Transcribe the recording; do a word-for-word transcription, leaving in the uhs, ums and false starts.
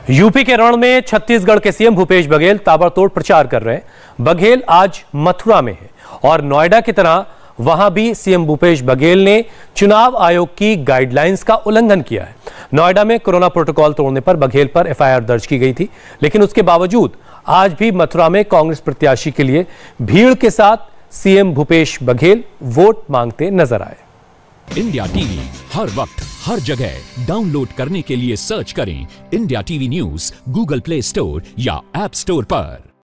UP के रण में छत्तीसगढ़ के सीएम भूपेश बघेल ताबड़तोड़ प्रचार कर रहे हैं। बघेल आज मथुरा में है और नोएडा की तरह वहां भी सीएम भूपेश बघेल ने चुनाव आयोग की गाइडलाइंस का उल्लंघन किया है। नोएडा में कोरोना प्रोटोकॉल तोड़ने पर बघेल पर एफआईआर दर्ज की गई थी, लेकिन उसके बावजूद आज भी मथुरा में कांग्रेस प्रत्याशी के लिए भीड़ के साथ सीएम भूपेश बघेल वोट मांगते नजर आए। इंडिया टीवी हर वक्त हर जगह डाउनलोड करने के लिए सर्च करें India TV news Google Play store या ऐप स्टोर पर।